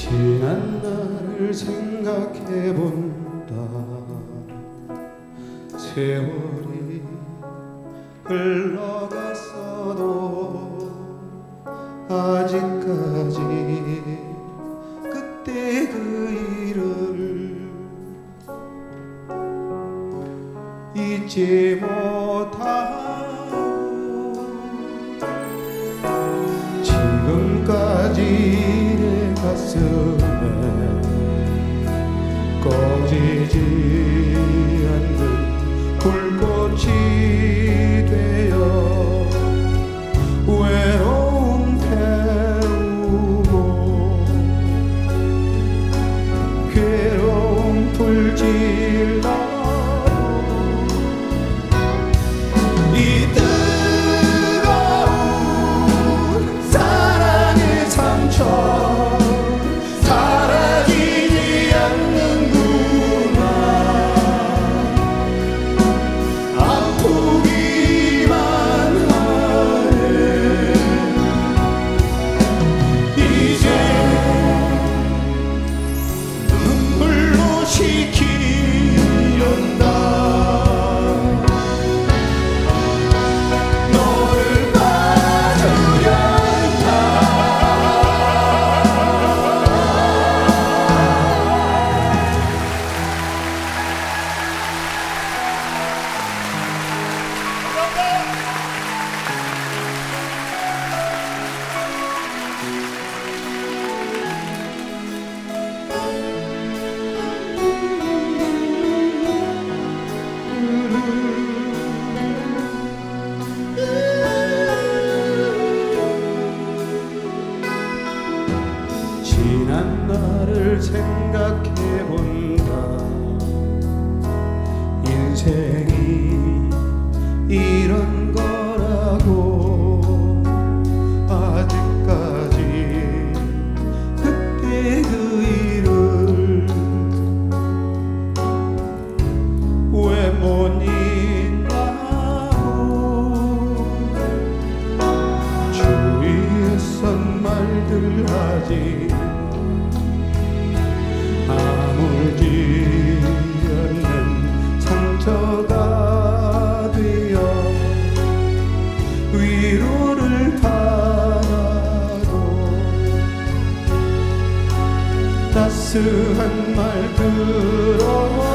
지난 날을 생각해본다. 세월이 흘러갔어도 아직까지 그때 그 일을 잊지 못하고 지금까지 내 가슴에 꺼지지 않는 불꽃이 되어 외로움 태우고 괴로움 풀질러 이 뜨거운 사랑의 상처 사라지지 않는구나. 아프기만 하네. 이제 눈물로 식히련다. 지난 날을 생각해본다. 인생이 이런 거라고 아직까지 그때 그 일을 왜 못 잊나고 주위에선 말들 하지 아물지 않는 상처가 되어 위로를 바라도 따스한 말 들어